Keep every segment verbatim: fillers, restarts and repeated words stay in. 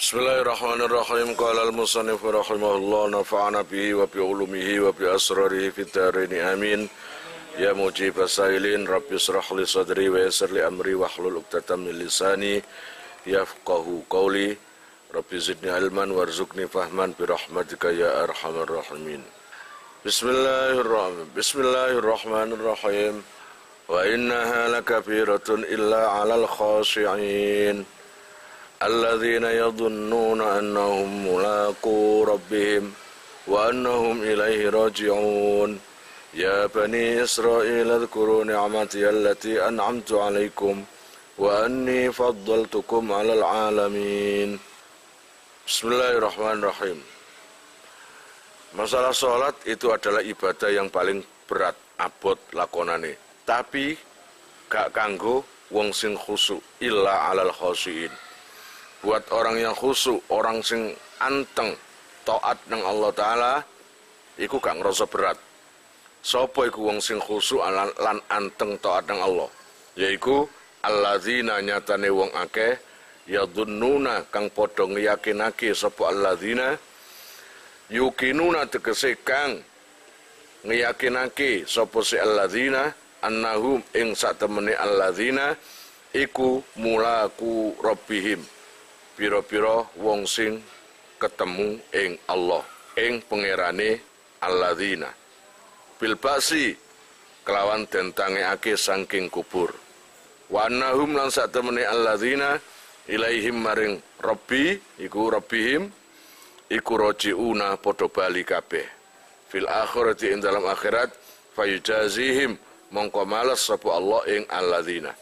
Bismillahirrahmanirrahim. Qala al-musannif rahimahullah, nafa'ana bihi wa bi ulumihi wa bi asrarihi fid dharain amin. Ya mujibas sailin, rabbi israh li sadri wa yassir li amri wahlul 'uqdatam min lisani yafqahu qawli. Rabbi zidni ilman warzuqni fahman bi rahmatika ya arhamar rahimin. Bismillahirrahmanirrahim. Bismillahirrahmanirrahim. Wa innaha lakabiratun illa 'alal khashi'in alladzina yadhunnuna annahum mulaqu rabbihim wa annahum ilaihi raji'un. Ya bani Israil adhkuru ni'mati allati an'amtu 'alaikum wa anni faddaltukum 'alal 'alamin. Bismillahirrahmanirrahim. Masalah sholat itu adalah ibadah yang paling berat, abot lakonane. Tapi gak kanggo wong sing khusyuk illa 'alal khashiin. Buat orang yang khusyuk, orang sing anteng taat nang Allah Ta'ala, iku gak ngerasa berat. Sopo iku wong sing khusyuk lan anteng taat nang Allah? Yaiku alladzina nyatane wong akeh yadhunnuna kang padha ngeyakinake sapa alladzina yukinuna tegese kang ngeyakinake sapa si alladzina annahum ing satemene alladzina iku mulaku rabbihim. Piro-piro wong sing ketemu ing Allah, ing pangerane alladzina bil ba'si kelawan dentangake saking kubur. Wa annahum lan sak temene alladzina ilaihim maring rabbi iku rabbihim iku rajiuna padha bali kabeh fil akhirati ing dalam akhirat fayujazihim mongko males sapa Allah ing alladzina.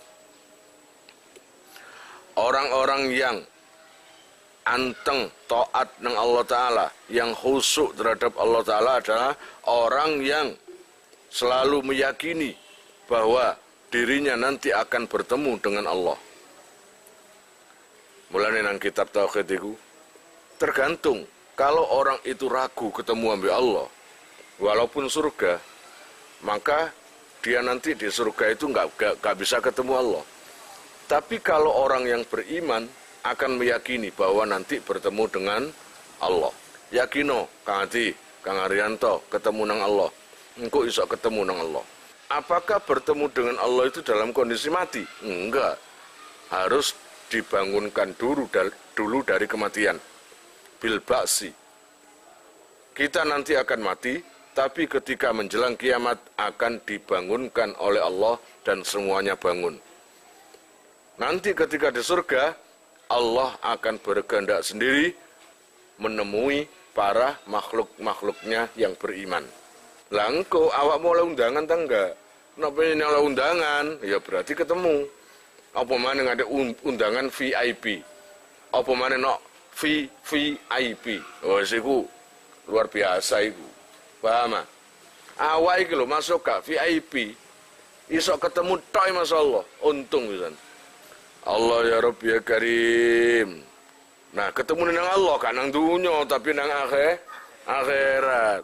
Orang-orang yang anteng taat nang Allah Ta'ala, yang khusyuk terhadap Allah Ta'ala adalah orang yang selalu meyakini bahwa dirinya nanti akan bertemu dengan Allah. Mulane nang kitab tauhid itu tergantung, kalau orang itu ragu ketemu ambil Allah walaupun surga, maka dia nanti di surga itu nggak nggak bisa ketemu Allah. Tapi kalau orang yang beriman akan meyakini bahwa nanti bertemu dengan Allah. Yakino, Kang Adi, Kang Arianto, ketemu nang Allah. Engkau iso ketemu nang Allah. Apakah bertemu dengan Allah itu dalam kondisi mati? Enggak. Harus dibangunkan dulu, dulu dari kematian. Bil ba'si. Kita nanti akan mati, tapi ketika menjelang kiamat akan dibangunkan oleh Allah dan semuanya bangun. Nanti ketika di surga, Allah akan berkehendak sendiri menemui para makhluk-makhluknya yang beriman. Lah engkau awak mulai undangan tangga. Napa ini oleh undangan? Ya berarti ketemu. Apa mana ada undangan V I P? Apa mana no V V I P? Oh siku luar biasa iku. Paham? Awak iki lho masuk ke V I P. Iso ketemu tok masyaallah. Untung pisan. Allah ya Rabbi ya Karim. Nah ketemu dengan Allah kan nang dunya tapi nang akhir akhirat.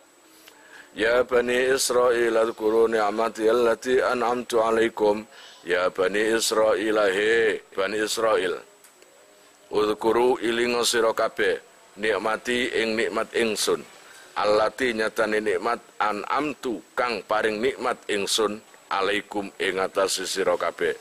Ya Bani Israil adhkuru ni'mati allati an'amtu 'alaikum. Ya Bani Israil he Bani Israil. Udhkuru ilinga sira kabeh nikmati ing nikmat ingsun. Allati nyatane nikmat an'amtu kang paring nikmat ingsun 'alaikum ing atase sira kabeh.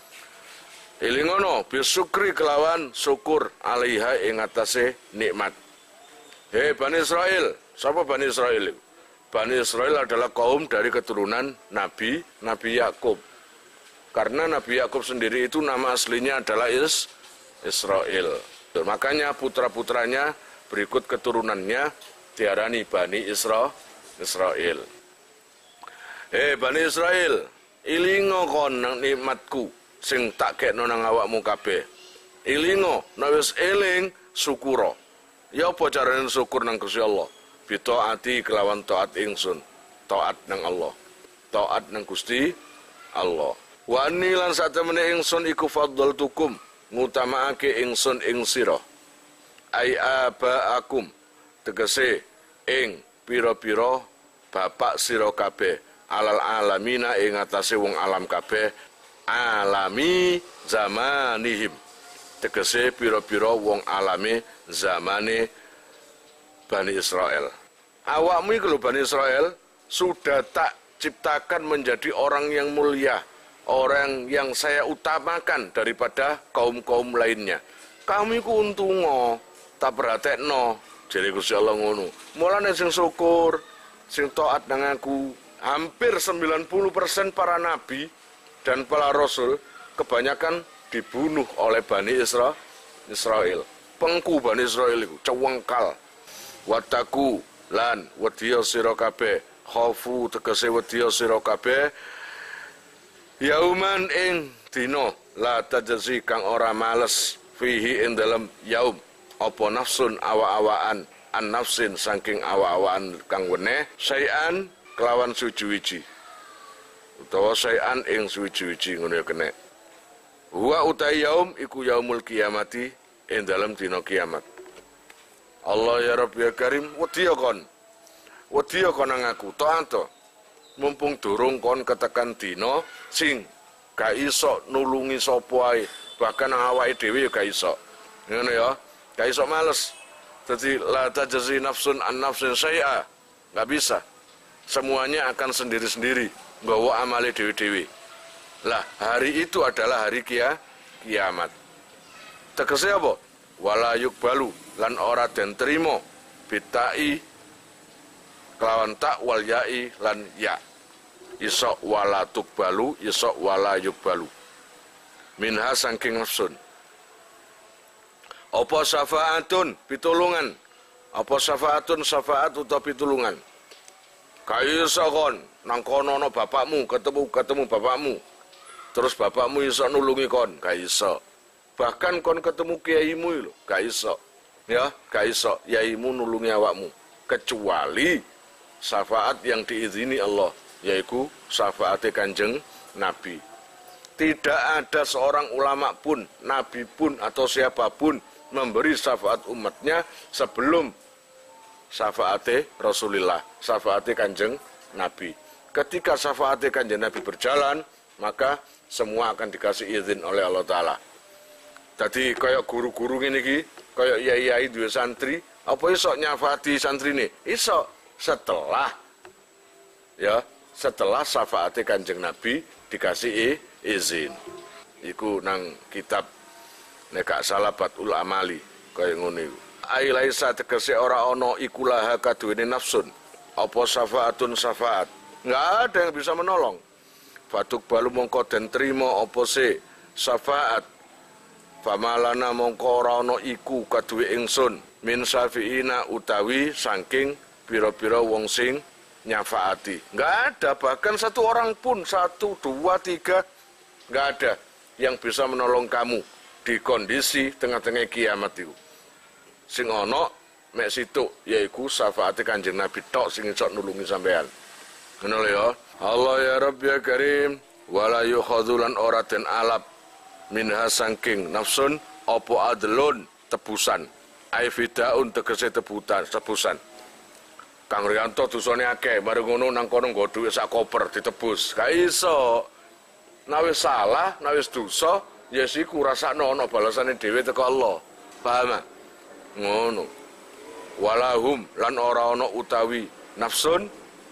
Ilingono bisukri kelawan syukur alaiha ing atase nikmat. Hei Bani Israel, siapa Bani Israel? Bani Israel adalah kaum dari keturunan Nabi Nabi Yakub. Karena Nabi Yakub sendiri itu nama aslinya adalah Is Israel. Makanya putra-putranya berikut keturunannya diarani Bani Isra Israel. Hei Bani Israel, ilingo kon nang nikmatku sing tak kekno nang awakmu kabeh. Ilingo, nek wis eling syukura. Ya apa carane syukur nang Gusti Allah? Bitaati kelawan taat ingsun. Taat nang Allah. Taat nang Gusti Allah. Wa anni lan satemene ingsun iku faddaltukum, ngutamaake ingsun ing sira. Ai abaakum, tegese ing pira-pira bapak sira kabeh, alal alamina ing atase wong alam kabeh. Alami zamanihim tegese pira-pira wong alame zamane Bani Israel. Awakmu iki lho Bani Israel sudah tak ciptakan menjadi orang yang mulia, orang yang saya utamakan daripada kaum-kaum lainnya. Kamu iku untungo, tak perhatekno, jare Gusti Allah ngono. Mulane sing syukur, sing taat nang aku, hampir sembilan puluh persen para nabi dan para rasul kebanyakan dibunuh oleh Bani Isra, Israel. Pengku Bani Israel iku cewengkal. Wataku lan wedya sira kabeh, khaufu tegese wedya sira kabeh yauman ing dina la tajzi kang ora males fihi ing dalem yaum apa nafsun awa-awaan an nafsin saking awa-awaan kang weneh sayan kelawan suci-wiji utawa sayan ing suci-wiji ngono ya kene. Wa utai yaum iku yaumul kiamati ing dalem dina kiamat. Allah ya Rabbi ya Karim, wedi kon. Wedi kon nang aku, to mumpung durung kon ketekan dina sing gak iso nulungi sapa ae, bahkan awake dhewe ya gak iso. Ngono ya, gak iso males. Dadi la tajzi nafsun an nafsin syai'a. Gak bisa. Semuanya akan sendiri-sendiri nggawa amale dhewe-dhewe. Lah, hari itu adalah hari kia, kiamat. Tegese apa? Wala yukbalu lan ora den trimo bitai kelawan tak wal yai lan ya. Isok wala tukbalu, isok wala yukbalu. Minha saking nafsun. Apa syafaatun pitulungan? Apa syafaatun syafaat utawa pitulungan? Kaisa kon nang kono ana bapakmu, ketemu ketemu bapakmu. Terus bapakmu iso nulungi kon, gak iso. Bahkan kon ketemu kiaimu lho, gak iso. Ya, gak iso yaimu nulungi awakmu kecuali syafaat yang diizini Allah, yaitu syafaat Kanjeng Nabi. Tidak ada seorang ulama pun, nabi pun atau siapapun memberi syafaat umatnya sebelum syafaat Rasulullah, syafaat Kanjeng Nabi. Ketika syafaat Kanjeng Nabi berjalan, maka semua akan dikasih izin oleh Allah Ta'ala. Tadi kayak guru-guru ini ki, kayak yai-yai dua santri, apa iso nyafati santri ini? Iso setelah, ya setelah syafaat Kanjeng Nabi dikasih izin. Iku nang kitab nekak Salabatul Amali kayak ngono iku. Ai laisa tegese ora ana iku laha kaduwene nafsun. Apa syafaatun syafaat? Enggak ada yang bisa menolong. Fatuk balu mongko den trima apa se syafaat. Famalana mongko ora ana iku kaduwe ingsun min syafiina utawi saking pira-pira wong sing nyafaati. Enggak ada, bahkan satu orang pun, satu, dua, tiga, enggak ada yang bisa menolong kamu di kondisi tengah-tengah kiamat itu. Sing ana mek situ yaiku syafaat Kanjeng Nabi tok sing iso nulungi sampean. Ngono ya. Allah ya Rabbi ya Karim, wala yukhadzulan ora den alap minha sangking nafsun opo adlun tebusan. Ai fidaun tegese tebutan, tebusan. Kang Rianto dosane akeh, mari ngono nang kono nggo dhuwit sak koper ditebus. Ga iso. Nek wis salah, nek wis dosa, ya siku rasakno ana balasane dhewe teko Allah. Paham? Ngono. Walahum lan ora ana utawi nafsun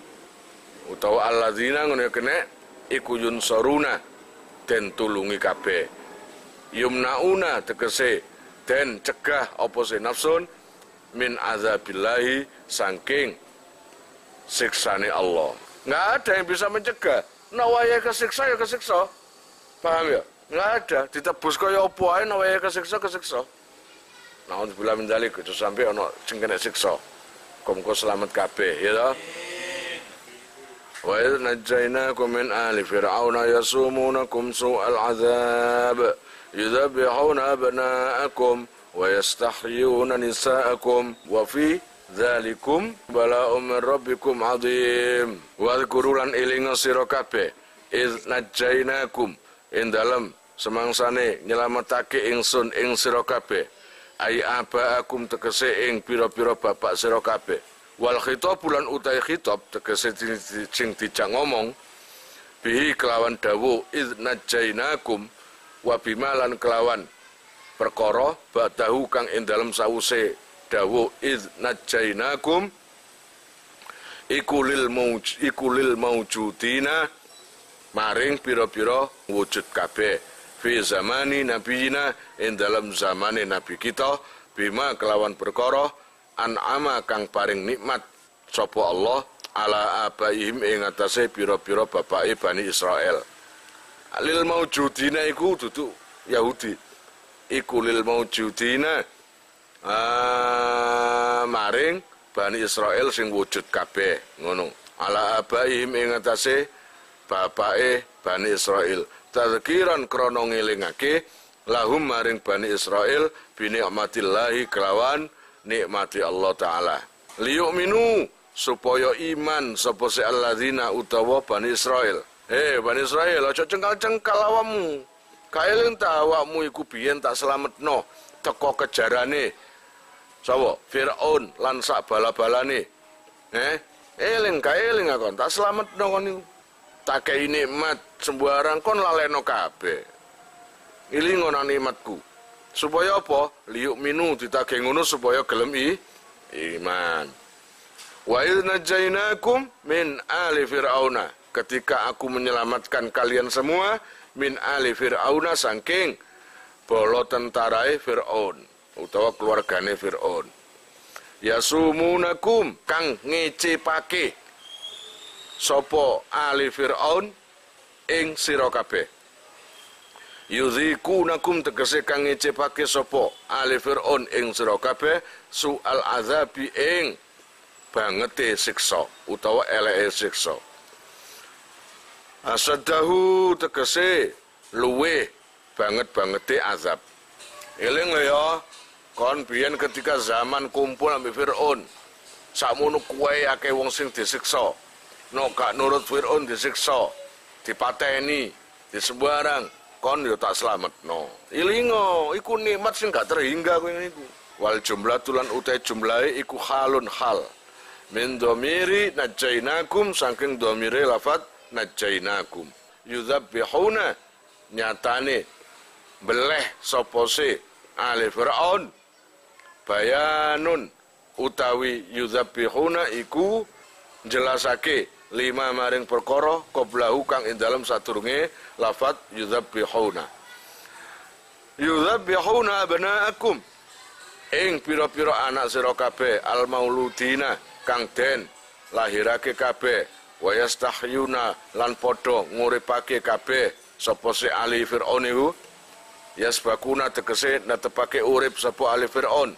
utawa alladzina ngono kene iku yunsaruna den tulungi kabeh. Yumnauna tegese den cegah apa se nafsun min azabillahi saking siksane Allah. Nggak ada yang bisa mencegah. Nawaya kesiksa ya kesiksa. Paham ya? Nggak ada. Ditebus kaya apa ae nawaya kesiksa kesiksa. Nah, untuk bila mendalik itu sampai ono sing kena siksa. Muga selamat kabeh ya toh. Wa idh najjaynakum min ali fir'auna yasumunakum su'al 'adzab yudhabbihuna abna'akum wa yastahyuna nisa'akum wa fi dzalikum bala'un min rabbikum 'adzim. Wa dzkurulan ilinga sira kabeh idh najjaynakum ing dalem semangsane nyelametake ingsun ing sira kabeh ai abaakum tegese ing pira-pira bapak sira kabeh. Wal khitab bulan utai khitab tegese sing dijak ngomong bihi kelawan dawuh id najainakum wa bimalan kelawan perkara ba'dahu kang ing dalem sause dawuh id najainakum ikulil mauj ikulil maujudina maring pira-pira wujud kabeh fi zamani nabiyina ing dalam zamane nabi kita bima kelawan perkara an'ama kang paring nikmat sapa Allah ala abaihim ing atase pira-pira bapake Bani Israel. Lil maujudina iku dudu Yahudi. Iku lil maujudina ah, maring Bani Israel sing wujud kabeh ngono. Ala abaihim ing atase bapake Bani Israel. Tadzkiran krana ngelingake lahum maring Bani Israel bi nikmatillahi kelawan nikmati Allah taala. Liyu'minu supaya iman sapa se alladzina utawa Bani Israel. Eh Bani Israel aja cengkal-cengkal awakmu. Kaeling ta awakmu iku biyen tak slametno teka kejarane sapa Firaun lan sak bala-balane. Eh eling kaeling akon tak slametno kon niku. Tak kei nikmat sembarang kon laleno kabeh. Iling ana nikmatku. Supaya apa? Liyuk minu ditagih ngono supaya gelem i iman. Wa idz najainakum min ali fir'auna. Ketika aku menyelamatkan kalian semua min ali fir'auna saking bala tentarae Fir'aun utawa keluargane Fir'aun. Yasumunakum kang ngecepake sapa ali Fir'aun ing sira kabeh. Yuzikunakum tegese kang ngecepake sapa ali Fir'aun ing sira kabeh su'al azabi ing bangete siksa utawa eleke siksa. Asadahu tegese luwe banget-bangete azab. Eling lho ya, kon biyen ketika zaman kumpul ambek Firaun, sakmono kuwe akeh wong sing disiksa. No gak nurut Firaun disiksa, dipateni, disembarang, kon yo tak slametno. Ilingo, iku nikmat sing gak terhingga kowe niku. Wal jumlah tulan utai jumlahe iku halun hal. Min dhamiri najainakum saking dhamire lafat najainakum. Yudzabbihuna nyatane beleh sapa se ali Firaun bayanun utawi yudzabbihuna iku jelasake lima maring perkara qablahu kang ing dalem sadurunge lafat yudzabbihuna. Yudzabbihuna abnaakum ing pira-pira anak sira kabeh al mauludina kang den lahirake kabeh wa yastahyuna lan padha nguripake kabeh sapa se ali Firaun iku yasbakuna tegese netepake urip sapa ali Firaun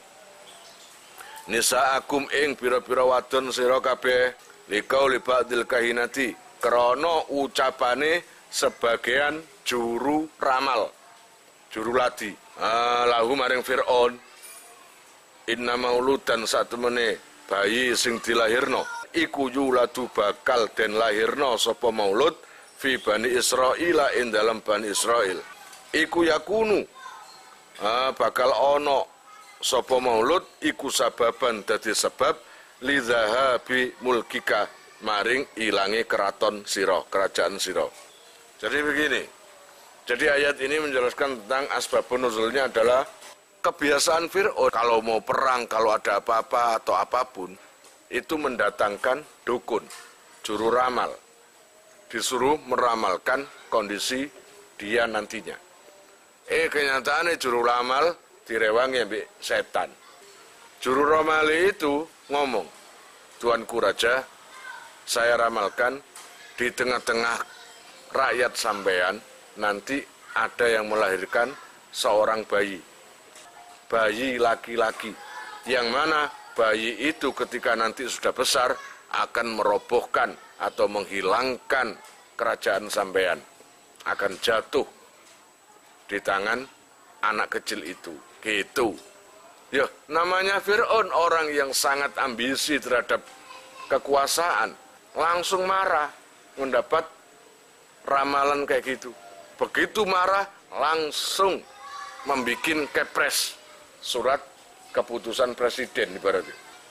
nisaakum ing pira-pira wadon sira kabeh likau libadil kahinati krana ucapane sebagian juru ramal juru ladi ah, lahu maring Firaun inna mauludan satemene bayi sing dilahirno iku yuladu bakal den lahirno sapa maulud fi Bani Israila ing dalam Bani Israil iku yakunu ah, bakal ono sapa maulud iku sababan dadi sebab lidzahabi mulkika maring ilange keraton sira kerajaan sira. Jadi begini, jadi ayat ini menjelaskan tentang asbabun nuzulnya adalah kebiasaan Fir'aun kalau mau perang, kalau ada apa-apa atau apapun, itu mendatangkan dukun, juru ramal. Disuruh meramalkan kondisi dia nantinya. Eh kenyataannya juru ramal direwangi ambek setan. Juru ramal itu ngomong, Tuanku Raja, saya ramalkan di tengah-tengah rakyat sampean nanti ada yang melahirkan seorang bayi. Bayi laki-laki, yang mana bayi itu ketika nanti sudah besar akan merobohkan atau menghilangkan kerajaan sampean, akan jatuh di tangan anak kecil itu. Gitu. Ya, namanya Fir'aun orang yang sangat ambisi terhadap kekuasaan, langsung marah mendapat ramalan kayak gitu. Begitu marah langsung membikin kepres surat keputusan presiden ibaratnya.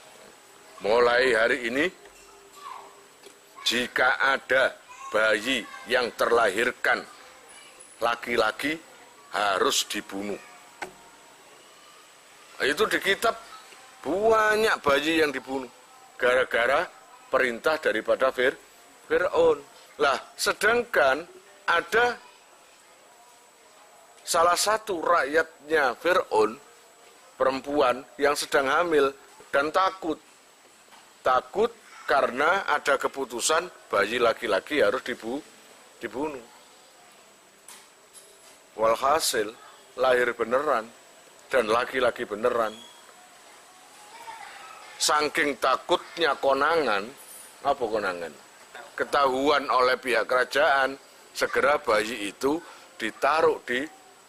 Mulai hari ini jika ada bayi yang terlahirkan laki-laki harus dibunuh. Itu di kitab banyak bayi yang dibunuh gara-gara perintah daripada Fir Fir'aun. Lah, sedangkan ada salah satu rakyatnya Fir'aun, perempuan yang sedang hamil dan takut. Takut karena ada keputusan bayi laki-laki harus dibu dibunuh. Walhasil lahir beneran dan laki-laki beneran. Saking takutnya konangan, apa konangan? Ketahuan oleh pihak kerajaan, segera bayi itu ditaruh di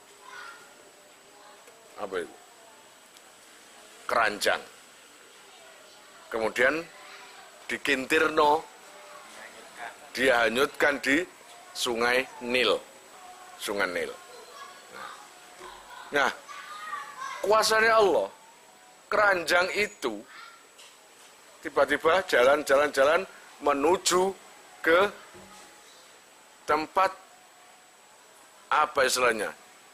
apa itu? Keranjang. Kemudian dikintirno, dihanyutkan di sungai Nil. Sungai Nil. Nah, kuasanya Allah, keranjang itu tiba-tiba jalan-jalan-jalan menuju ke tempat apa istilahnya,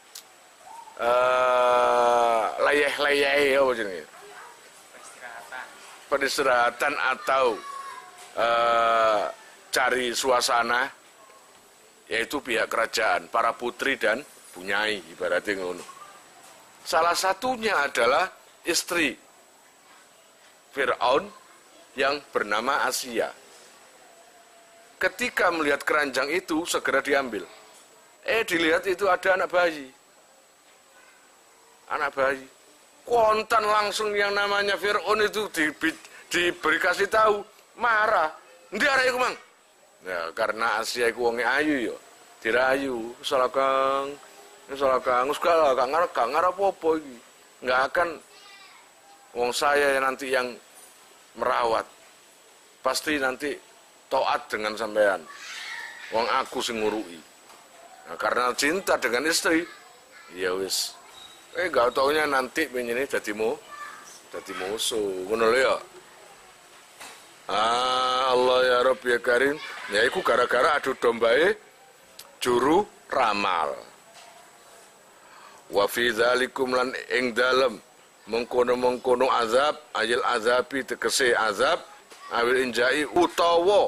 uh, layeh-layeh apa jenis? Peristirahatan. Peristirahatan atau uh, cari suasana, yaitu pihak kerajaan, para putri dan bunyai ibaratnya ngono. Salah satunya adalah istri Fir'aun yang bernama Asia. Ketika melihat keranjang itu, segera diambil. Eh, dilihat itu ada anak bayi. Anak bayi. Kontan langsung yang namanya Fir'aun itu di, diberi kasih tahu. Marah. Ndi arek iku, Mang? Ya, karena Asia iku wonge ayu ya. Dirayu, salah Kang. Salah Kang, segala gak ngarep, gak ngarep apa iki. Enggak akan wong saya yang nanti yang merawat. Pasti nanti taat dengan sampean. Wong aku sing ngurui. Nah, karena cinta dengan istri, ya wis. Eh gak taunya nanti pengen dadi mu, dadi musuh. Ngono lho ya. Ah, Allah ya Rabb ya Karim. Ya iku gara-gara adu dombae juru ramal. Wa fi dzalikum lan ing dalem mengkono-mengkono azab, ayil azabi tegese azab, awil injai utawa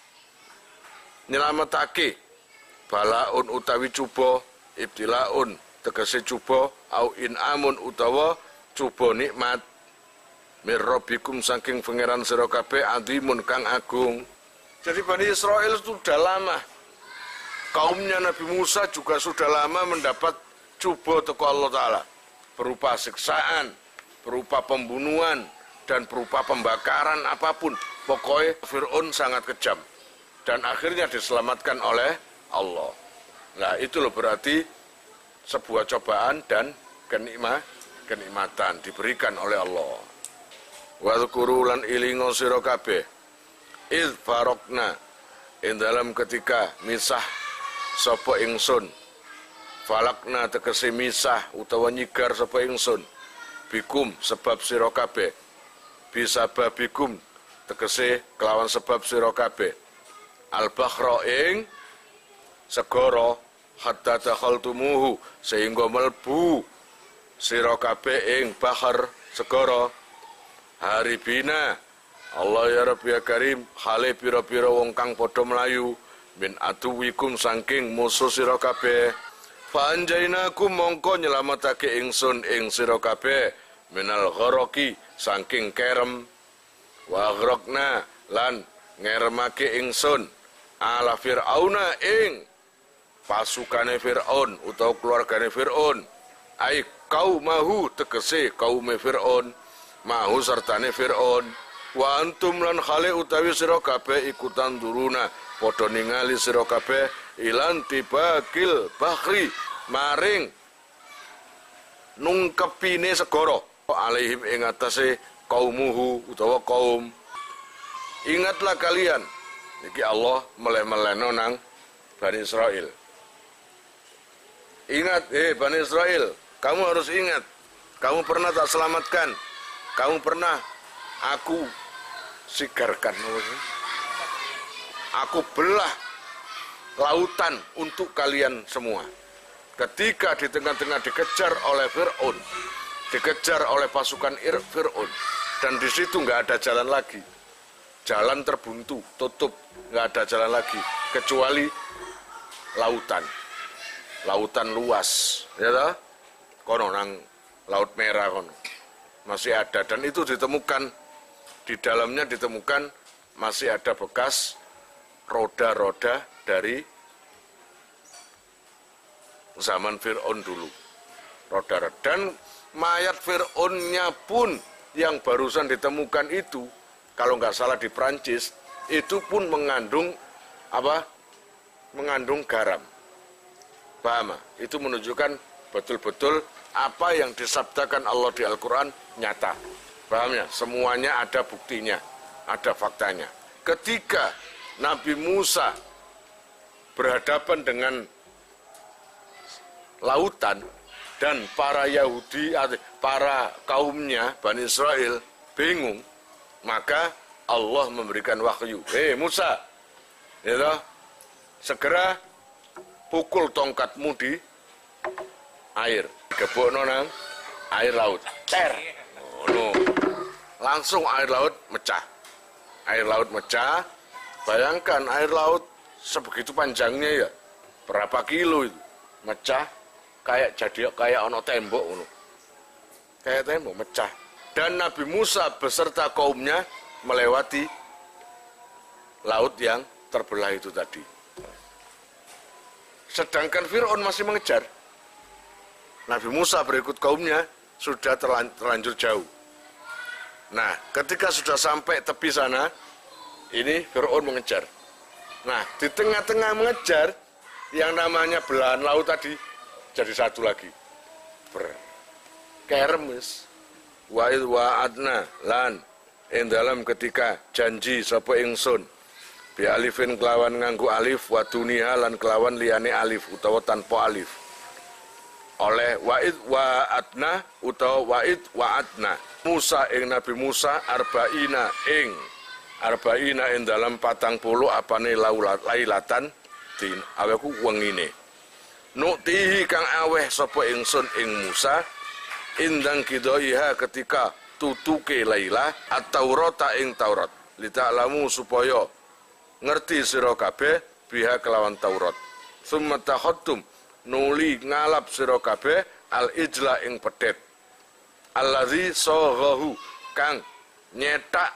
nyelametake, balaun utawi cuba, ibtilaun tegese cuba, au inamun utawa cuba nikmat, mir rabbikum saking pangeran sira kabeh adimun kang agung. Jadi Bani Israel sudah lama, kaumnya Nabi Musa juga sudah lama mendapat cuba teko Allah Ta'ala, berupa siksaan, berupa pembunuhan, dan berupa pembakaran apapun. Pokoknya Fir'aun sangat kejam. Dan akhirnya diselamatkan oleh Allah. Nah itu loh berarti sebuah cobaan dan kenikmatan, kenikmatan diberikan oleh Allah. Wa dzkuru lan ilingo sira kabeh id farokna ing dalam ketika misah sapa ingsun, falakna tegese misah utawa nyigar sapa ingsun, bikum sebab sira kabeh, bisa babikum tegese kelawan sebab sira kabeh, al-bakhra ing segara, hatta dakhaltumuhu sehingga melbu sira kabeh ing bahar segara, haribina Allah ya Rabbi ya Karim hale pira-pira wong kang padha mlayu, min atuwikum saking musuh sira kabeh, fanjainakum mongko nyelametake ingsun ing sira kabeh, minal gharaqi saking kerem, wa aghraqna lan ngeremake ingsun ala fir'auna ing pasukane Fir'aun utawa keluargane Fir'aun, ai kaumahu tegese kaume Fir'aun, mahu sertane Fir'aun, wa antum lan khale utawi sira kabeh ikutan duruna padha ningali sira kabeh ilan tibakil bahri maring nungkepine segara, alaihim ing atase kaumuhu utawa kaum. Ingatlah kalian, iki Allah meleh-melehno nang Bani Israel. Ingat, eh Bani Israel, kamu harus ingat, kamu pernah tak selamatkan, kamu pernah aku sigarkan, aku belah lautan untuk kalian semua. Ketika di tengah-tengah dikejar oleh Fir'aun, dikejar oleh pasukan Fir'aun, dan di situ nggak ada jalan lagi, jalan terbuntu, tutup, nggak ada jalan lagi kecuali lautan, lautan luas, ya toh? Kono nang Laut Merah kono masih ada, dan itu ditemukan di dalamnya ditemukan masih ada bekas roda-roda dari zaman Fir'aun dulu, roda-roda, dan mayat Fir'aunnya pun yang barusan ditemukan itu, kalau nggak salah di Prancis, itu pun mengandung apa? Mengandung garam. Paham? Itu menunjukkan betul-betul apa yang disabdakan Allah di Al-Quran nyata. Paham ya? Semuanya ada buktinya, ada faktanya. Ketika Nabi Musa berhadapan dengan lautan, dan para Yahudi, para kaumnya, Bani Israel, bingung, maka Allah memberikan wahyu. Hei Musa, ya, segera pukul tongkatmu di air, gebokno nang air laut, ter, oh, no. Langsung air laut mecah, air laut mecah. Bayangkan air laut sebegitu panjangnya ya, berapa kilo itu, mecah, kayak jadi kayak ono tembok, ono, kayak tembok mecah. Dan Nabi Musa beserta kaumnya melewati laut yang terbelah itu tadi. Sedangkan Fir'aun masih mengejar. Nabi Musa berikut kaumnya sudah terlanjur jauh. Nah, ketika sudah sampai tepi sana, ini Fir'aun mengejar. Nah, di tengah-tengah mengejar, yang namanya belahan laut tadi jadi satu lagi. Ber Keremes. Wa'id wa'adna lan ing dalam ketika janji sapa ingsun bi alifin kelawan nganggo alif wa dunia lan kelawan liyane alif utawa tanpa alif. Oleh wa'id wa'adna utawa wa'id wa'adna Musa ing Nabi Musa arba'ina ing arba'ina ing dalam patang puluh apane lailatan din aweku wengine nuktihi kang aweh sapa ingsun ing Musa indang kidoiha ketika tutuke Laila at-Taurata ing Taurat lita'lamu supaya ngerti sira kabeh biha kelawan Taurat summa tahattum nuli ngalap sira kabeh al-ijla ing pedet allazi saghahu kang nyetak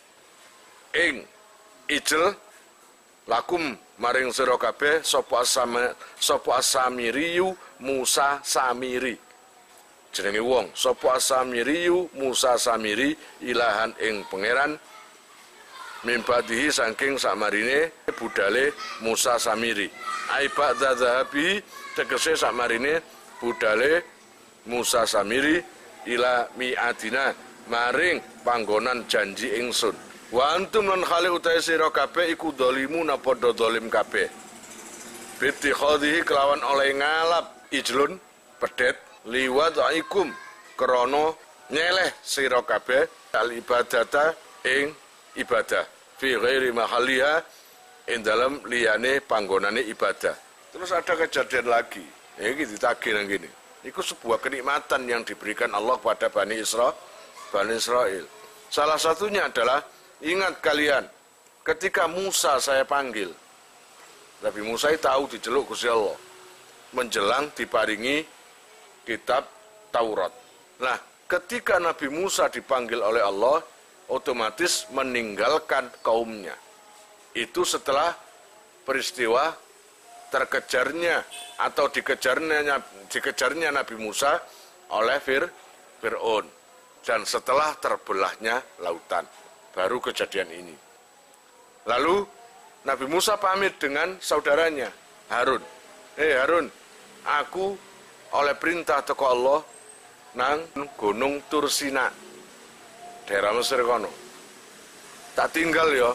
ing ijl lakum maring sira kabeh sapa asama sapa asamiriyu Musa Samiri jenenge wong sapa asamiriyu Musa Samiri ilahan ing pangeran mimpadihi saking sakmarine budale Musa Samiri ai ba'da zahabi tegese sakmarine budale Musa Samiri ila mi'adina maring panggonan janji ingsun wa antum lan khali utahe sira kabeh iku dzalimu napa dolim kabeh biti khadhihi kelawan oleh ngalap ijlun pedet liwadaikum krana nyeleh sira kabeh al ibadata ing ibadah fi ghairi mahalliha ing dalem liyane panggonane ibadah. Terus ada kejadian lagi iki ditagih nang kene iku sebuah kenikmatan yang diberikan Allah kepada Bani Isra Bani Israel. Salah satunya adalah ingat kalian ketika Musa saya panggil, Nabi Musa tahu diceluk Gusti Allah menjelang diparingi kitab Taurat. Nah, ketika Nabi Musa dipanggil oleh Allah, otomatis meninggalkan kaumnya. Itu setelah peristiwa terkejarnya atau dikejarnya dikejarnya Nabi Musa oleh Fir, Fir'aun dan setelah terbelahnya lautan. Baru kejadian ini. Lalu Nabi Musa pamit dengan saudaranya Harun. Eh hey, Harun, aku oleh perintah teko Allah nang Gunung Tursina daerah Mesir kono tak tinggal ya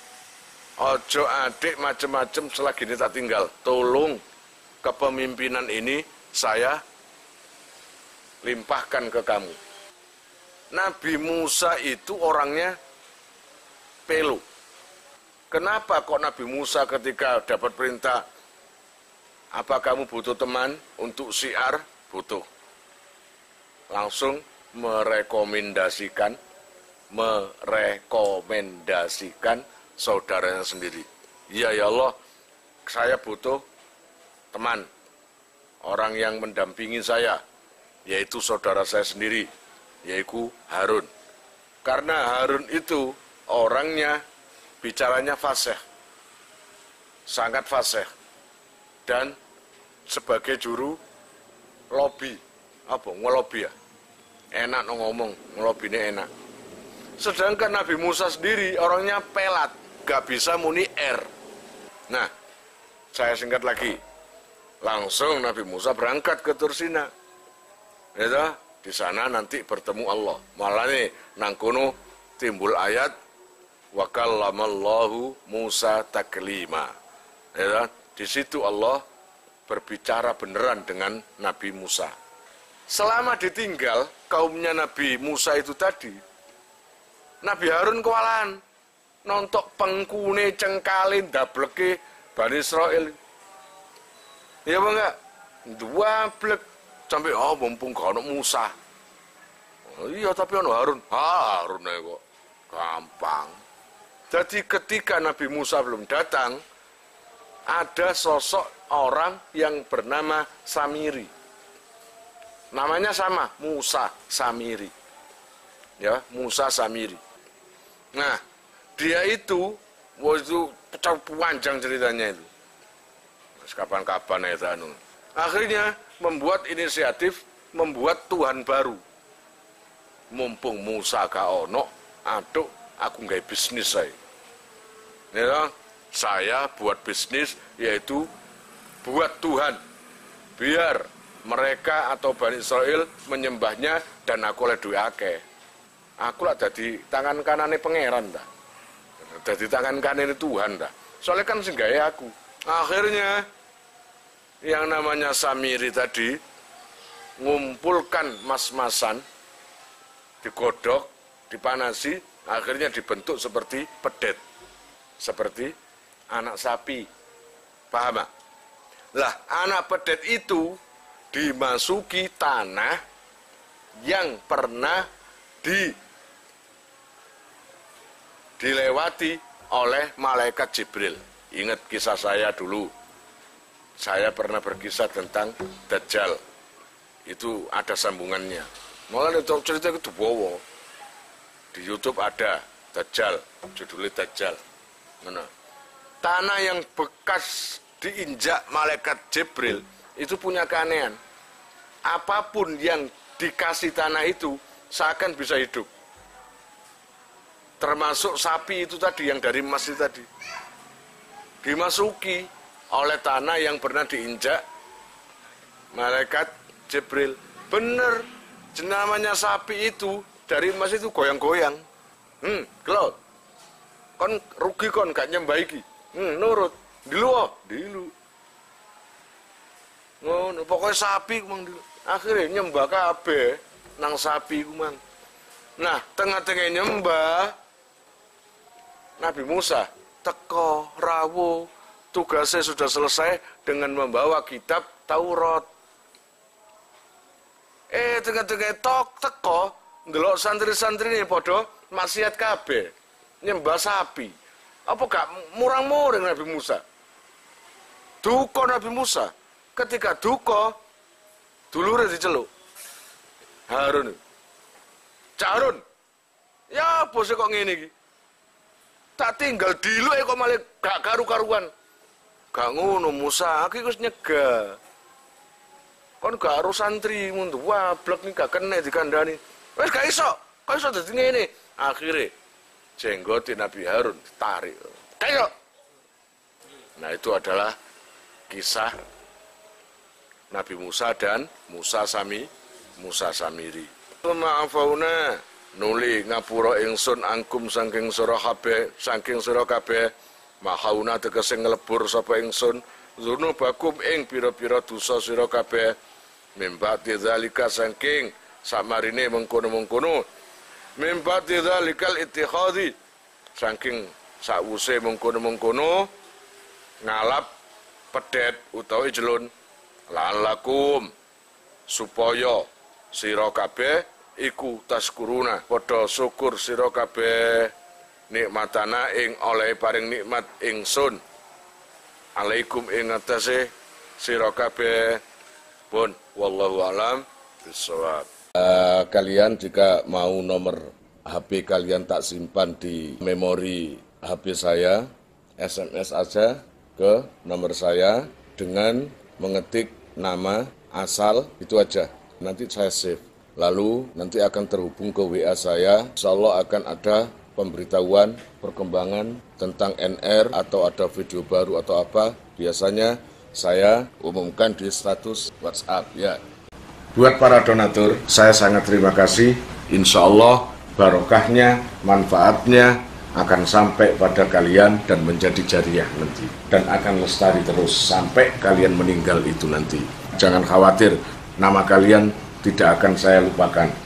ojo adik macem-macem selagi ini tak tinggal tolong kepemimpinan ini saya limpahkan ke kamu. Nabi Musa itu orangnya pelu. Kenapa kok Nabi Musa ketika dapat perintah apa kamu butuh teman untuk syiar? Butuh. Langsung merekomendasikan merekomendasikan saudaranya sendiri. Ya ya Allah, saya butuh teman, orang yang mendampingi saya, yaitu saudara saya sendiri, yaitu Harun. Karena Harun itu orangnya, bicaranya fasih, sangat fasih, dan sebagai juru lobby, apa, ngelobi ya, enak ngomong, ngelobi ini enak. Sedangkan Nabi Musa sendiri orangnya pelat, gak bisa muni R. Nah, saya singkat lagi, langsung Nabi Musa berangkat ke Tursina. Ya, di sana nanti bertemu Allah. Malah nih, nangkono timbul ayat wa kallamallahu Musa taklima. Ya, di situ Allah berbicara beneran dengan Nabi Musa. Selama ditinggal kaumnya Nabi Musa itu tadi, Nabi Harun kewalahan nontok pengkune cengkalin dableke Bani Israel. Iya apa enggak? Dua blek sampai oh mumpung gak ono Musa. Oh, iya tapi ono Harun. Ah, Harun aja kok gampang. Jadi ketika Nabi Musa belum datang, ada sosok orang yang bernama Samiri. Namanya sama, Musa Samiri. Ya, Musa Samiri. Nah, dia itu waktu panjang ceritanya itu. Kapan-kapan ya anu. Akhirnya membuat inisiatif, membuat Tuhan baru. Mumpung Musa gak ono, aduk aku nggak bisnis saya. Ya, saya buat bisnis yaitu buat Tuhan. Biar mereka atau Bani Israel menyembahnya dan aku oleh duwe akeh. Aku lah jadi tangan kanannya pangeran dah. Jadi tangan kanan Tuhan dah. Soalnya kan sing gawe aku. Akhirnya yang namanya Samiri tadi ngumpulkan mas-masan, digodok, dipanasi, akhirnya dibentuk seperti pedet. Seperti anak sapi. Paham gak? Lah, anak pedet itu dimasuki tanah yang pernah di dilewati oleh malaikat Jibril. Ingat kisah saya dulu. Saya pernah berkisah tentang Dajjal. Itu ada sambungannya. Malah itu cerita itu bawa. Di YouTube ada Dajjal, judulnya Dajjal. Mana? Tanah yang bekas diinjak malaikat Jibril itu punya keanehan. Apapun yang dikasih tanah itu seakan bisa hidup. Termasuk sapi itu tadi yang dari emas itu tadi. Dimasuki oleh tanah yang pernah diinjak malaikat Jibril. Bener, namanya sapi itu dari emas itu goyang-goyang. Hmm, kalau kon rugi kon gak nyembah iki. Hmm, nurut. Dilu oh, dilu. Ngono, pokoknya sapi kumang dilu. Akhirnya nyembah kabeh nang sapi kumang. Nah, tengah-tengah nyembah Nabi Musa teko rawuh, tugasnya sudah selesai dengan membawa kitab Taurat. Eh tengah-tengah tok teko ndelok santri-santri ini podo maksiat kabeh, nyembah sapi. Apa gak murang-muring Nabi Musa? Duka Nabi Musa. Ketika duka, dulure diceluk. Harun. Cak Harun. Ya bos kok ngene iki? Tak tinggal dilu kok malah gak karu-karuan. Gak ngono Musa, aku wis nyegah. Kon gak harus santri mundu wablek nih gak kena dikandani. Wis gak iso, kok iso dadi ngene. Akhire jenggot Nabi Harun ditarik. Kayo. Nah, itu adalah kisah Nabi Musa dan Musa Sami, Musa Samiri. Ma'afauna nuli ngapura ingsun angkum saking sira kabeh saking sira kabeh mahauna tegese nglebur sapa ingsun dzunubakum ing pira-pira dosa sira kabeh mimba dzalika saking samarine mengkono-mengkono mimba dzalikal ittikhadhi saking sawuse mengkono-mengkono ngalap pedet utawa jelun lalakum supaya sira kabeh iku taskuruna padha syukur sira kabeh nikmatana ing oleh paring nikmat ingsun alaikum ing atase sira kabeh pun wallahu alam bisawab. Uh, kalian jika mau nomor H P kalian tak simpan di memori H P saya, S M S aja ke nomor saya dengan mengetik nama asal itu aja, nanti saya save. Lalu nanti akan terhubung ke W A saya, insya Allah akan ada pemberitahuan perkembangan tentang N R atau ada video baru atau apa. Biasanya saya umumkan di status WhatsApp ya. Buat para donatur, saya sangat terima kasih. Insya Allah barokahnya, manfaatnya akan sampai pada kalian dan menjadi jariah nanti. Dan akan lestari terus sampai kalian meninggal itu nanti. Jangan khawatir, nama kalian tidak akan saya lupakan.